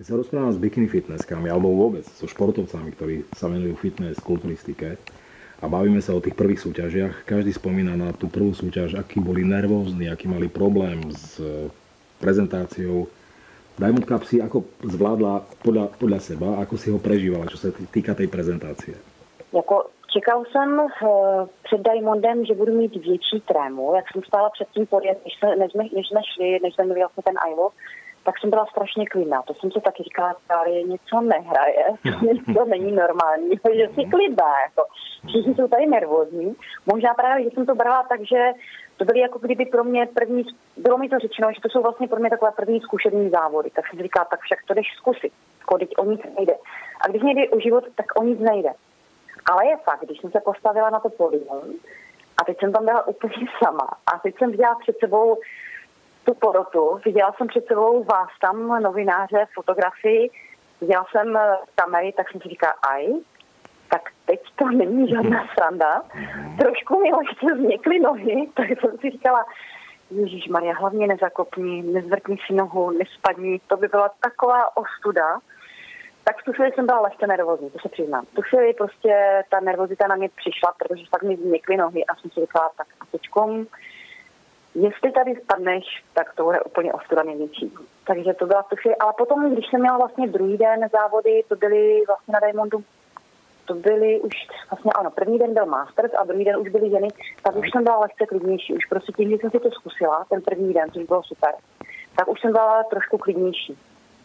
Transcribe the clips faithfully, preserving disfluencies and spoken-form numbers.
Keď sa rozprávame s bikini fitnesskami, alebo vôbec so športovcami, ktorí sa venujú fitness, kulturistike, a bavíme sa o tých prvých súťažiach, každý spomína na tú prvú súťaž, akí boli nervózni, aký mali problém s prezentáciou. Diamond Cup si ako zvládla podľa, podľa seba, ako si ho prežívala, čo sa týka tej prezentácie? Jako čekal jsem uh, před Diamondem, že budu mít větší trému. Jak jsem stála před tím podjet, než, než, než jsme šli, než jsme měli vlastně ten I L O, tak jsem byla strašně klidná. To jsem si taky říkala, že něco nehraje, to není normální, že si klidná. Jako. Všichni jsou tady nervózní. Možná právě, že jsem to brala tak, že to byly jako kdyby pro mě první, bylo mi to řečeno, že to jsou vlastně pro mě takové první zkušební závody. Tak jsem si říkala, tak však to jdeš zkusit, když o nic nejde. A když nejde o život, tak o nic nejde. Ale je fakt, když jsem se postavila na to pódium a teď jsem tam byla úplně sama a teď jsem viděla před sebou tu porotu, viděla jsem před sebou vás tam, novináře, fotografii, viděla jsem kamery, tak jsem si říkala, aj, tak teď to není žádná sranda. Trošku mi lehce změkly nohy, tak jsem si říkala, ježišmarja, hlavně nezakopni, nezvrtni si nohu, nespadni, to by byla taková ostuda. Tak v tu chvíli jsem byla lehce nervózní, to se přiznám. V tu chvíli prostě ta nervozita na mě přišla, protože fakt mi změkly nohy a jsem si říkala, tak a teďkom, jestli tady spadneš, tak to bude úplně ostuda největší. Takže to byla v tu chvíli, ale potom, když jsem měla vlastně druhý den závody, to byly vlastně na Diamondu, to byly už vlastně, ano, první den byl Masters a druhý den už byly ženy, tak už jsem byla lehce klidnější. Už prostě tím, že jsem si to zkusila, ten první den, což bylo super, tak už jsem byla trošku klidnější.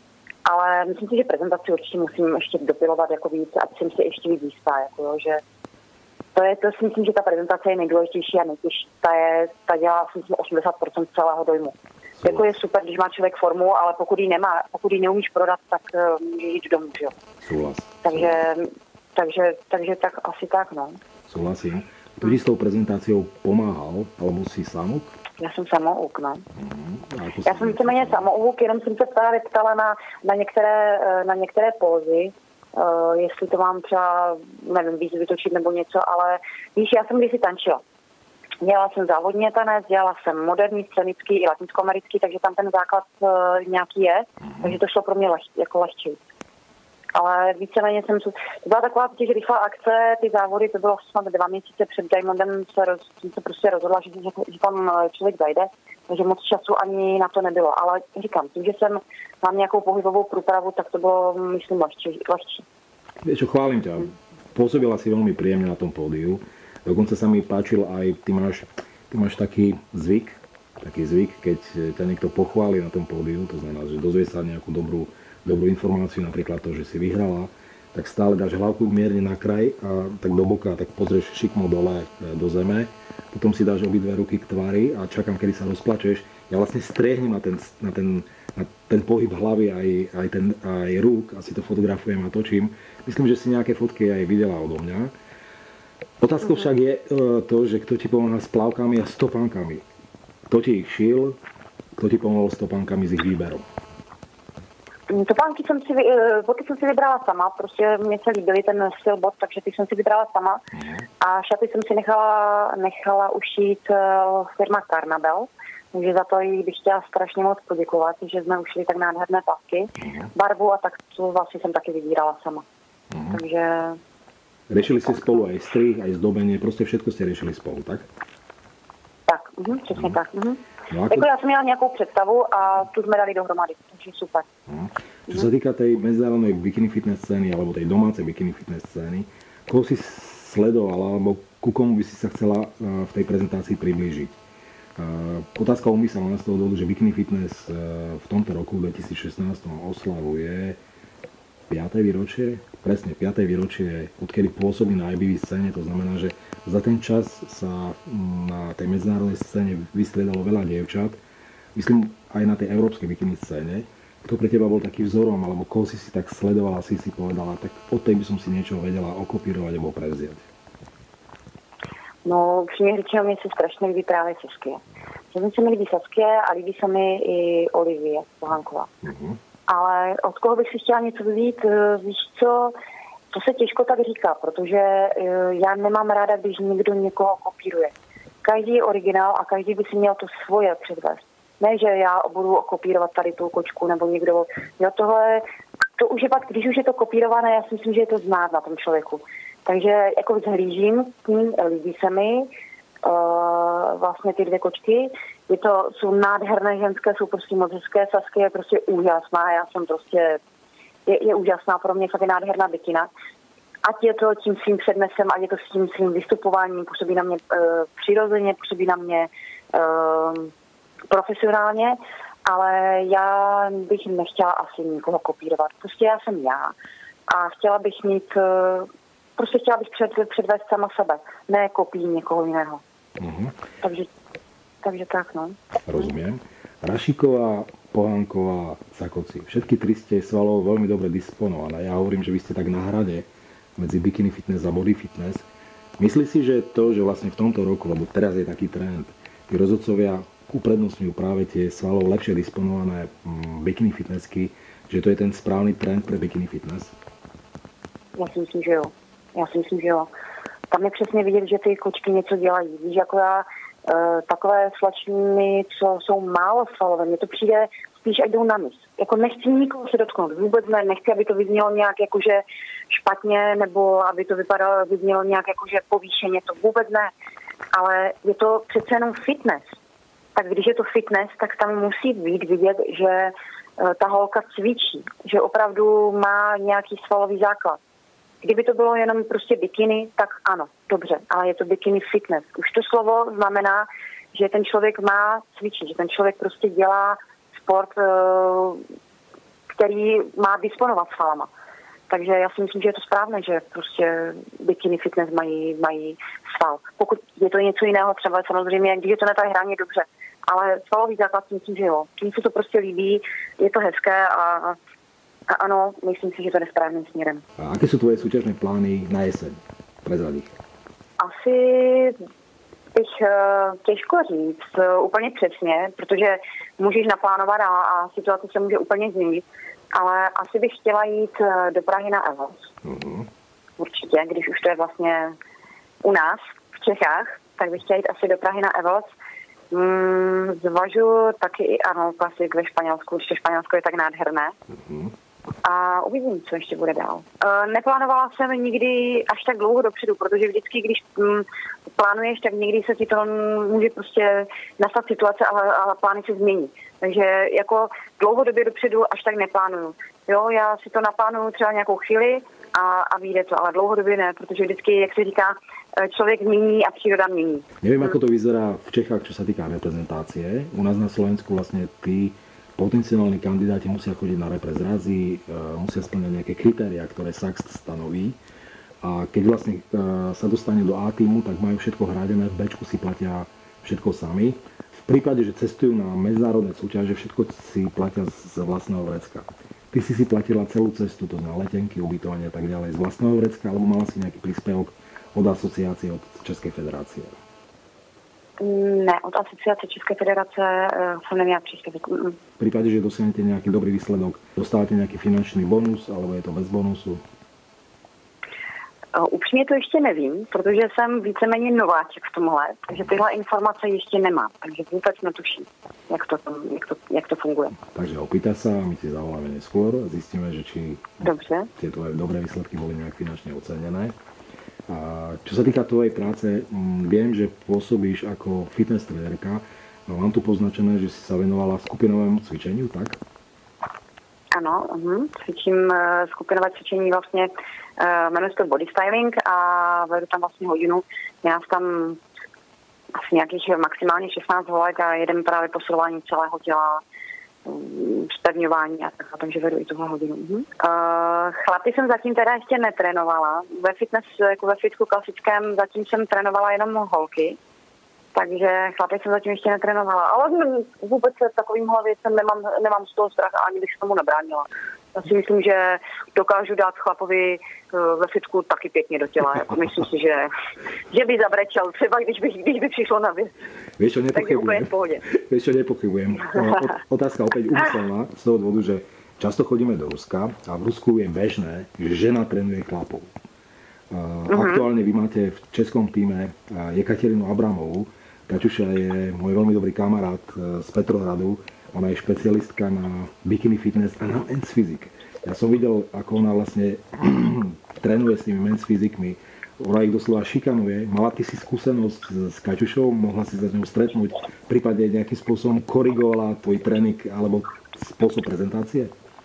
Ale myslím si, že prezentaci určitě musím ještě dopilovat jako víc, ať jsem si ještě víc jistá, jako jo, že to je, to si myslím, že ta prezentace je nejdůležitější a nejtěžší. Ta, je, ta dělá si myslím osmdesát procent celého dojmu. Jako je super, když má člověk formu, ale pokud ji nemá, pokud ji neumíš prodat, tak uh, může jít domů, jo. Súhlas. Takže, takže, takže tak asi tak, no. Súhlasím. Kto ti s tou prezentáciou pomáhal, alebo si samouk? Já jsem samouk, no. Mm-hmm. Já jsem víceméně samouk, jenom jsem se právě ptala na, na, některé, na některé pózy, uh, jestli to mám třeba, nevím, víc vytočit nebo něco, ale víš, já jsem kdysi tančila. Dělala jsem závodně tanec, dělala jsem moderní, scénický i latinskoamerický, takže tam ten základ uh, nějaký je, mm-hmm. takže to šlo pro mě leh, jako lehčí. Ale víceméně jsem, to byla taková těž rychlá akce, ty závody, to bylo snad dva měsíce před Diamondem, se, roz, se prostě rozhodla, že, že tam člověk zajde, takže moc času ani na to nebylo. Ale říkám, tím, že jsem mám nějakou pohybovou průpravu, tak to bylo, myslím, lehčí. lehčí. Vieš čo, chválim ťa. Pôsobila si veľmi príjemne na tom pódiu. Dokonca sa mi páčil aj, ty máš, ty máš taký zvyk, taký zvyk, keď ťa niekto pochváli na tom pódiu, to znamená, že dozvie sa nejakú dobrú dobrú informáciu, napríklad to, že si vyhrala, tak stále dáš hlavku mierne na kraj a tak do boka, tak pozrieš šikmo dole do zeme, potom si dáš obidve ruky k tvári a čakám, kedy sa rozplačeš. Ja vlastne striehnem na ten, na ten, na ten pohyb hlavy aj, aj, ten, aj rúk a si to fotografujem a točím. Myslím, že si nejaké fotky aj videla odo mňa. Otázkou však je to, že kto ti pomáha s plavkami a stopánkami. Kto ti ich šil, kto ti pomohol s topánkami s ich výberom. Topánky jsem si, boty jsem si vybrala sama, prostě mě se líbily ten styl bot, takže ty jsem si vybrala sama. A šaty jsem si nechala, nechala ušít firma Carnabel, takže za to jí bych chtěla strašně moc poděkovat, že jsme ušili tak nádherné plavky. Barvu a tak to vlastně jsem taky vybírala sama. Uh-huh. Takže... Riešili ste spolu aj strih, aj zdobenie, prostě všetko ste riešili spolu, tak? Tak, uh-huh, přesně uh-huh. tak. Uh-huh. No ako... Jako já jsem měla nějakou představu a tu jsme dali dohromady, takže super. Uh-huh. Čo sa týka tej medzinárodnej bikini fitness scény, alebo tej domácej bikini fitness scény, koho si sledovala, alebo ku komu by si sa chcela v tej prezentácii priblížiť? Otázka umyslela z toho dôvodu, že bikini fitness v tomto roku dvetisícšestnásť oslavuje piate výročie, presne piate výročie, odkedy pôsobí na í bé vé scéne, to znamená, že za ten čas sa na tej medzinárodnej scéne vystriedalo veľa dievčat, myslím aj na tej európskej bikini scéne. Kto pre teba bol taký vzorom, alebo koho si si tak sledovala, si si povedala, tak od tej by som si niečo vedela okopírovať alebo prevziať? No, upřímně řečeno, mě se strašně líbí právě Saskia. Že se mi líbí Saskia a líbí se mi i Olivie Pohanková. Uh-huh. Ale od koho bych si chtěla něco vzít, víš co, to se těžko tak říká, protože já nemám ráda, když někdo někoho kopíruje. Každý je originál a každý by si měl to svoje předvést. Ne, že já budu kopírovat tady tu kočku nebo někdo. Jo, tohle, to už je pak, když už je to kopírované, já si myslím, že je to znát na tom člověku. Takže jako zhlížím k ním, líbí se mi uh, vlastně ty dvě kočky. Je to, jsou nádherné ženské, jsou prostě moc hezké, Sasky je prostě úžasná, já jsem prostě, je, je úžasná, pro mě fakt je nádherná bikina. Ať je to tím svým přednesem, ať je to s tím svým vystupováním, působí na mě uh, přirozeně, působí na mě uh, profesionálně, ale já bych nechtěla asi nikoho kopírovat. Prostě já jsem já a chtěla bych mít, uh, prostě chtěla bych před, předvést sama sebe, ne kopii někoho jiného. Uh-huh. Takže, takže tak, no. Rozumiem. Rašíková, Pohánková, Sakoci. Všetky tri ste svalovo veľmi dobre disponované. Ja hovorím, že vy ste tak na hrade medzi bikini fitness a body fitness. Myslí si, že to, že vlastne v tomto roku, lebo teraz je taký trend, tí rozhodcovia uprednostňujú práve tie svalovo lepšie disponované mm, bikini fitnessky, že to je ten správný trend pre bikini fitness? Já si myslím, že jo. Já si myslím, že jo. Tam je přesně vidět, že ty kočky něco dělají. Víš, jako já, e, takové slačiny, co jsou málo svalové, mně to přijde spíš, ať jdou na mis. Jako nechci nikoho se dotknout, vůbec ne, nechci, aby to vyznělo nějak jakože špatně, nebo aby to vypadalo, vyznělo nějak jakože povýšeně, to vůbec ne. Ale je to přece jenom fitness. Tak když je to fitness, tak tam musí být vidět, že ta holka cvičí, že opravdu má nějaký svalový základ. Kdyby to bylo jenom prostě bikini, tak ano, dobře, ale je to bikini fitness. Už to slovo znamená, že ten člověk má cvičit, že ten člověk prostě dělá sport, který má disponovat svalama. Takže já si myslím, že je to správné, že prostě bikini fitness mají, mají sval. Pokud je to něco jiného, třeba samozřejmě, když je to na té hraně, dobře. Ale svalový základ si myslím, že jo. Tím se to prostě líbí, je to hezké a, a ano, myslím si, že to jde správným směrem. A aké jsou tvoje soutěžné plány na jeseň? Prezrať ich. Asi bych těžko říct úplně přesně, protože můžeš naplánovat a, a situace se může úplně změnit, ale asi bych chtěla jít do Prahy na Evos. Uh-huh. Určitě, když už to je vlastně u nás v Čechách, tak bych chtěla jít asi do Prahy na Evos. Mm, zvažuji taky i ano, klasik ve Španělsku, protože Španělsko je tak nádherné. Uh-huh. A uvidím, co ještě bude dál. E, neplánovala jsem nikdy až tak dlouho dopředu, protože vždycky, když mm, plánuješ, tak někdy se ti to může prostě nastat situace a, a plány se změní. Takže jako dlouhodobě dopředu až tak neplánuju. Jo, já si to naplánuju třeba nějakou chvíli a, a vyjde to, ale dlouhodobě ne, protože vždycky, jak se říká, člověk mění a příroda mění. Nevím, ako to vyzerá v Čechách, čo sa týka reprezentácie. U nás na Slovensku vlastne tí potenciálni kandidáti musia chodiť na repre zrazy, musia splňať nejaké kritériá, ktoré es á ká stanoví. A keď vlastne sa dostane do A tímu, tak majú všetko hradené, v Bčku si platia všetko sami. V prípade, že cestujú na medzinárodné súťaže, všetko si platia z vlastného vrecka. Ty si si platila celú cestu, to znamená letenky, ubytovanie a tak ďalej z vlastného vrecka, alebo mala si nejaký príspevok od asociácie, od Českej federácie? Ne, od asociace České federace uh, jsem neměla příspěvek. Mm. V případě, že dostanete nějaký dobrý výsledok, dostáváte nějaký finanční bonus, alebo je to bez bonusu? Uh, upřímně to ještě nevím, protože jsem víceméně nováček v tomhle, takže tyhle informace ještě nemám, takže vůbec netuším, jak to, jak to, jak to funguje. Takže opýtaj sa, my ti zavoláme neskôr a zistíme, že či Dobře. tie tvoje dobré výsledky boli nejak finančne ocenené. A čo sa týka tvojej práce, viem, že pôsobíš ako fitness trenérka. Mám tu poznačené, že si sa venovala skupinovému cvičeniu, tak? Ano, uh, cvičím uh, skupinové cvičení vlastně, uh, jmenuje se to body styling a vedu tam vlastně hodinu. Já tam asi nějakých maximálně šestnáct holek a jeden právě posilování celého těla, zpevňování a tak, takže vedu i tuhle hodinu. Uh-huh. Uh, chlapy jsem zatím teda ještě netrénovala. Ve fitness, jako ve fitku klasickém, zatím jsem trénovala jenom holky, takže chlapy jsem zatím ještě netrénovala. Ale vůbec se takovýmhle věcem nemám, nemám z toho strach a ani bych se tomu nebránila. Já si myslím, že dokážu dát chlapovi ve fitku taky pěkně do těla. Jako myslím si, že, že by zabrečel třeba, když by, když by přišlo na věc. Vieš čo, nepochybujem. Vieš čo, nepochybujem. Otázka opäť úmyselná z toho dôvodu, že často chodíme do Ruska a v Rusku je bežné, že žena trénuje chlapov. Uh-huh. Aktuálne vy máte v českom týme Jekaterinu Abramovú. Kaťuša je môj veľmi dobrý kamarát z Petrohradu. Ona je špecialistka na bikini fitness a na men's physique. Ja som videl, ako ona vlastne trénuje s tými men's fyzikmi. Ona ich doslova šikanuje. Mala ty si skúsenosť s Kaťušou? Mohla si sa s ňou stretnúť? Prípadne nejakým spôsobom korigovala tvoj trénink alebo spôsob prezentácie?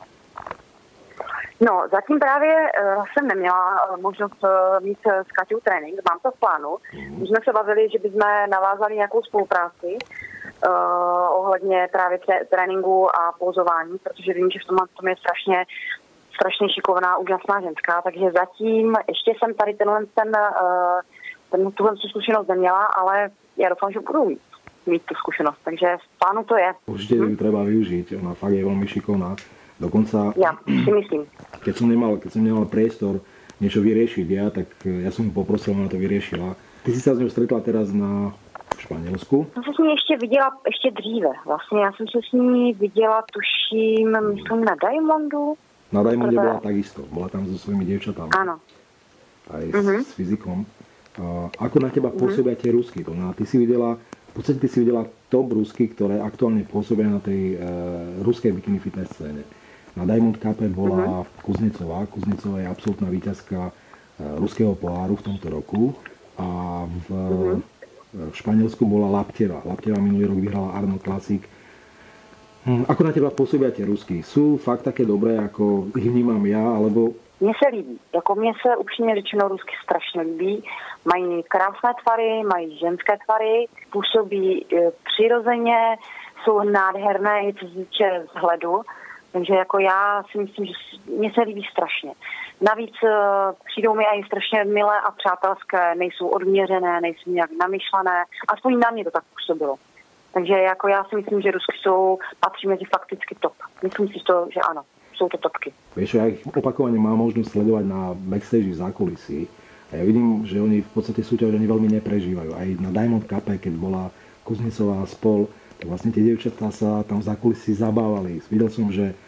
No, zatím právě uh, jsem neměla uh, možnost uh, mít uh, s Kaťou trénink, mám to v plánu. Mm. My jsme se bavili, že bychom navázali nějakou spolupráci uh, ohledně právě tréninku a pouzování, protože vím, že v tom, tom je strašně, strašně šikovná, úžasná ženská, takže zatím ještě jsem tady tenhle ten, uh, ten, tuhle zkušenost neměla, ale já doufám, že budu mít, mít tu zkušenost, takže v plánu to je. Určitě ju hm? treba využiť, ona fakt je veľmi šikovná. Dokonca, ja si myslím. Keď som nemal, keď som nemal priestor niečo vyriešiť ja, tak ja som ju poprosil, ona to vyriešila. Ty si sa s ňou stretla teraz na Španělsku? Já jsem s ní ještě viděla ještě dříve. Vlastně já jsem se s ní viděla, tuším, myslím na Diamondu. Na Diamonde bola takisto. Bola tam so svojimi dievčatami. Áno. Aj uh-huh. s fyzikom. A ako na teba pôsobia uh-huh. tie Rusky? To na, ty si videla, v podstate ty si videla top Rusky, ktoré aktuálne pôsobia na tej e, ruskej bikini fitness scéne. Na Diamond Cupe bola uh-huh. Kuznecová. Kuznecová je absolútna víťazka ruského poháru v tomto roku. A v, uh-huh. v Španielsku bola Lapteva. Lapteva minulý rok vyhrala Arnold Classic. Hm, ako na teba pôsobia tie Rusky? Sú fakt také dobré, ako ich vnímam ja, alebo... Mně se líbí. Jako mně se upřímně řečeno Rusky strašně líbí. Mají krásné tvary, mají ženské tvary, působí e, přirozeně, jsou nádherné i co se týče vzhledu. Takže jako já si myslím, že mně se líbí strašně. Navíc uh, přijdou mi i strašně milé a přátelské, nejsou odměřené, nejsou nějak namyšlené. Aspoň na mě to tak působilo. Takže jako já si myslím, že Rusky jsou, patří mezi fakticky top. Myslím si to, že ano, jsou to topky. Vieš, ja ich opakovane mám možnosť sledovať na backstage v zákulisí. A ja vidím, že oni v podstate súťaž ani veľmi neprežívajú. Aj na Diamond Cupe, keď bola Kuznecová spol, tak vlastne tie dievčatá sa tam v zákulisí zabávali. Videl som, že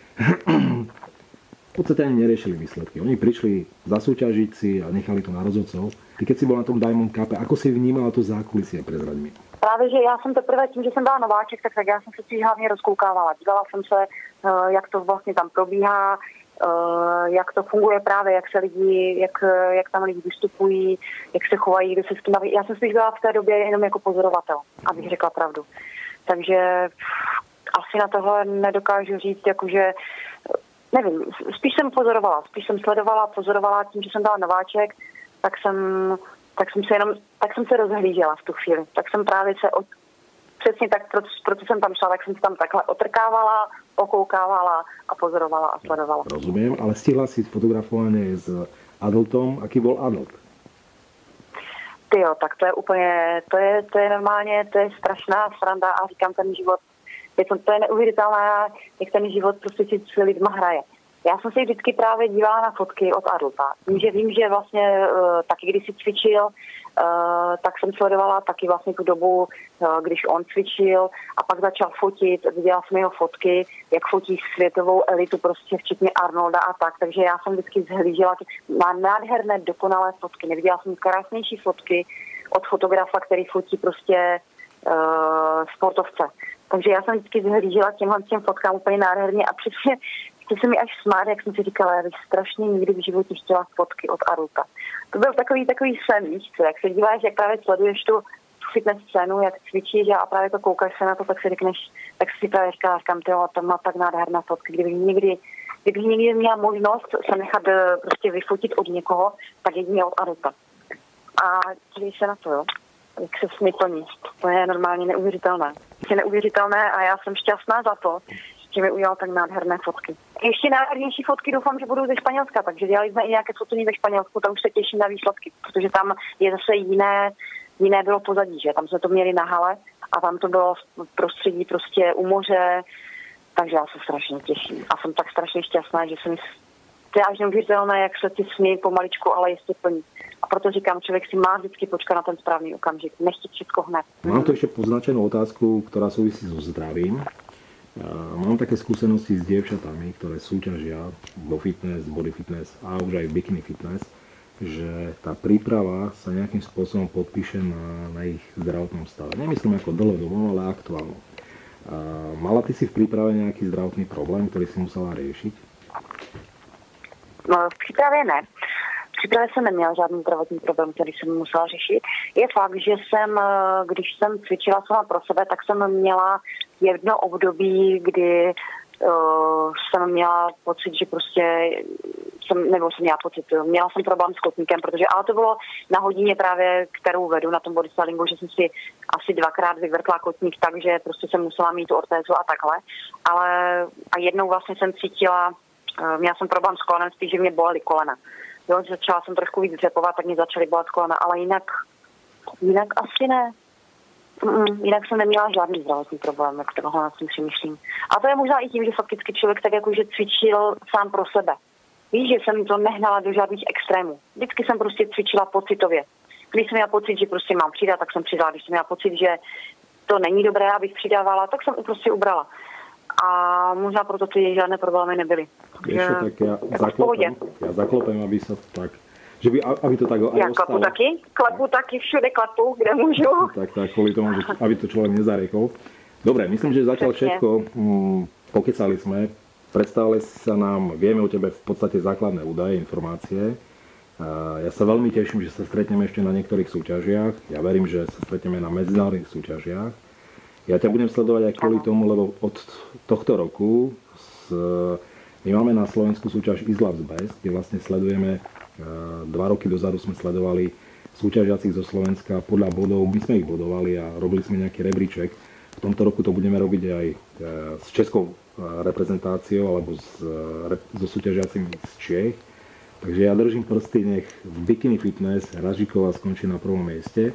v podstate ani neriešili výsledky. Oni prišli zasúťažiť si a nechali to na rozhodcov. Ty keď si bol na tom Diamond Cupe, ako si vnímala to zákulisie, prezraď mi? Právě, že já jsem teprve tím, že jsem byla nováček, tak, tak já jsem se spíš hlavně rozkoukávala. Dívala jsem se, jak to vlastně tam probíhá, jak to funguje právě, jak se lidi, jak, jak tam lidi vystupují, jak se chovají, kdo se s tím baví. Já jsem spíš byla v té době jenom jako pozorovatel, abych řekla pravdu. Takže asi na tohle nedokážu říct, jakože, nevím, spíš jsem pozorovala, spíš jsem sledovala, pozorovala tím, že jsem byla nováček, tak jsem, tak jsem se jenom, tak jsem se rozhlížela v tu chvíli. Tak jsem právě se, od, přesně tak, proto, proto jsem tam šla, tak jsem se tam takhle otrkávala, okoukávala a pozorovala a sledovala. Rozumím, ale stihla si fotografovanie s Adultom. Aký bol Adult? Tyjo, tak to je úplně, to je, to je normálně, to je strašná sranda a říkám, ten život, je to, to je neuvěřitelné, jak ten život prostě si s lidma hraje. Já jsem se vždycky právě dívala na fotky od Adulta. Tím, že vím, že vlastně uh, taky když si cvičil, uh, tak jsem sledovala taky vlastně tu dobu, uh, když on cvičil a pak začal fotit, viděla jsem jeho fotky, jak fotí světovou elitu, prostě včetně Arnolda a tak. Takže já jsem vždycky zhlížela na nádherné, dokonalé fotky. Neviděla jsem krásnější fotky od fotografa, který fotí prostě uh, sportovce. Takže já jsem vždycky zhlížela těmhle těm fotkám úplně nádherně a přesně to se mi až smát, jak jsem si říkala, já bych strašně nikdy v životě chtěla fotky od Adulta. To byl takový takový sen, víš co, jak se díváš, jak právě sleduješ tu fitness scénu, jak cvičíš a právě to koukáš se na to, tak si řekneš, tak si právě říkáš, kam ty, to má tak nádherná fotka, kdybych někdy, kdybych někdy měla možnost se nechat prostě vyfotit od někoho, tak jedině od Adulta. A dívej se na to, jo, jak se s mi plní. To je normálně neuvěřitelné. Je neuvěřitelné a já jsem šťastná za to, že mi udělal tak nádherné fotky. Ještě nádhernější fotky doufám, že budou ze Španělska, takže dělali jsme i nějaké focení ve Španělsku, tam už se těším na výsledky, protože tam je zase jiné, jiné bylo pozadí, že tam jsme to měli na hale a tam to bylo v prostředí prostě u moře, takže já se strašně těším a jsem tak strašně šťastná, že jsem to je až neuvěřitelné, jak se ti smějí pomaličku, ale jistě plní. A proto říkám, člověk si má vždycky počkat na ten správný okamžik, nechtít všetko hned. Mám tu ešte poznačenú otázku, ktorá súvisí so zdravím. Mám také skúsenosti s dievčatami, ktoré súťažia vo fitness, body fitness a už aj bikini fitness, že tá príprava sa nejakým spôsobom podpíše na, na ich zdravotnom stave. Nemyslím ako dlhodobo, ale aktuálne. Mala ty si v príprave nejaký zdravotný problém, ktorý si musela riešiť? No, v přípravě ne. V přípravě jsem neměla žádný zdravotní problém, který jsem musela řešit. Je fakt, že jsem, když jsem cvičila sama pro sebe, tak jsem měla jedno období, kdy uh, jsem měla pocit, že prostě jsem, nebo jsem měla pocit, měla jsem problém s kotníkem, protože, ale to bylo na hodině právě, kterou vedu na tom bodystylingu, že jsem si asi dvakrát vyvrtla kotník, takže prostě jsem musela mít tu ortézu a takhle. Ale a jednou vlastně jsem cítila, uh, měla jsem problém s kolenem, spíš, že mě bolely kolena. Jo, začala jsem trošku víc dřepovat, tak mě začaly bolet kolena, ale jinak, jinak asi ne. Mm, jinak jsem neměla žádný zdravotní problém, jak tohle nad tím přemýšlím. A to je možná i tím, že fakticky člověk tak jakože cvičil sám pro sebe. Víš, že jsem to nehnala do žádných extrémů. Vždycky jsem prostě cvičila pocitově. Když jsem měla pocit, že prostě mám přidat, tak jsem přidala. Když jsem měla pocit, že to není dobré, abych přidávala, tak jsem prostě ubrala. A možná proto ty žádné problémy nebyly. Ešte tak ja zaklopem, ja zaklopem, aby sa tak, že by, aby to tak aj ja ostalo. klepu taky, klepu taky, všude klepu, kde môžu. Tak, tak, kvôli tomu, že, aby to človek nezariekol. Dobre, myslím, že zatiaľ všetko, hm, pokecali sme, predstavili sa nám, vieme o tebe v podstate základné údaje, informácie. A ja sa veľmi teším, že sa stretneme ešte na niektorých súťažiach. Ja verím, že sa stretneme na medzinárodných súťažiach. Ja ťa budem sledovať aj kvôli tomu, lebo od tohto roku s, my máme na Slovensku súťaž Islavs Best, kde vlastne sledujeme, dva roky dozadu sme sledovali súťažiacich zo Slovenska podľa bodov, my sme ich bodovali a robili sme nejaký rebríček. V tomto roku to budeme robiť aj s českou reprezentáciou alebo s, so súťažiacimi z Čiech. Takže ja držím prsty, nech Bikini Fitness Ražíková skončí na prvom mieste.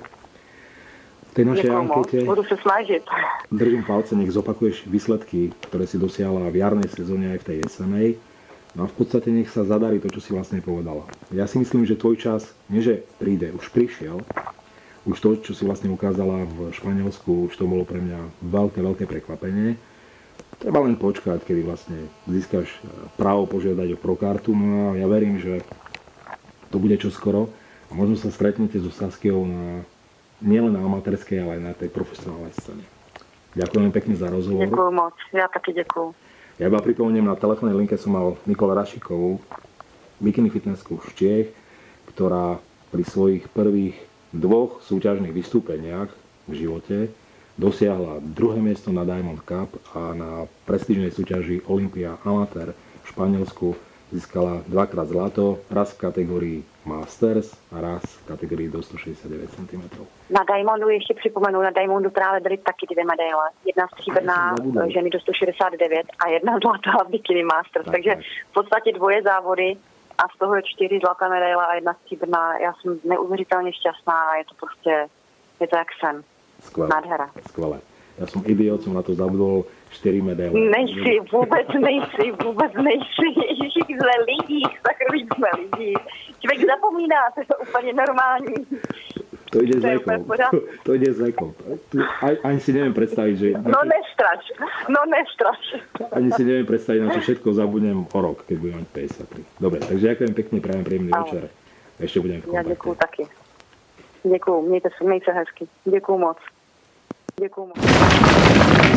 V tej našej ankete budu sa snažiť. Držím palce, nech zopakuješ výsledky, ktoré si dosiahla v jarnej sezóne aj v tej jesenej. No a v podstate nech sa zadarí to, čo si vlastne povedala. Ja si myslím, že tvoj čas, nie že príde, už prišiel. Už to, čo si vlastne ukázala v Španielsku, už to bolo pre mňa veľké, veľké prekvapenie. Treba len počkať, kedy vlastne získaš právo požiadať o prokartu. No a ja verím, že to bude čoskoro. A možno sa stretnete so Saskiou na nielen na amatérskej, ale aj na tej profesionálnej scéne. Ďakujem pekne za rozhovor. Ďakujem moc, ja taky ďakujem. Ja iba pripomeniem, na telefónnej linke som mal Nikolu Rašikovú, bikini fitnessku z Čiech, ktorá pri svojich prvých dvoch súťažných vystúpeniach v živote dosiahla druhé miesto na Diamond Cup a na prestížnej súťaži Olympia Amateur v Španielsku získala dvakrát zlato, raz v kategórii Masters a raz v kategorii do sto šesťdesiatdeväť centimetrov. Na Diamondu ještě připomenu, na Diamondu právě byly taky dvě medaile. Jedna stříbrná ženy do sto šedesát devět a jedna zlatá Bikini Masters. Tak, takže tak. V podstatě dvoje závody a z toho je čtyři zlaté medaile a jedna stříbrná. Já jsem neuvěřitelně šťastná a je to prostě, je to jak sen. Skvelé. Nádhera. Skvelé. Ja som idiot, som na to zabudol štyri medaile. Nejsi, vůbec nejsi, vůbec nejsi. Ježiši, jsme lidi, takový jsme lidi. Člověk zapomíná, to je úplně normální. To ide s vekom. To, to ide s vekom. Ani si neviem predstaviť, že... No nestrač, no nestrač. Ani si neviem predstaviť, na čo všetko zabudnem o rok, keď budem mať päťdesiattri. Dobre, takže ďakujem pekne, prajem príjemný večer. Ešte budem v kontakte. Ja ďakujem taky. Ďakujem, mějte se, mějte se hezky. Ďakujem moc. Ďakujem moc.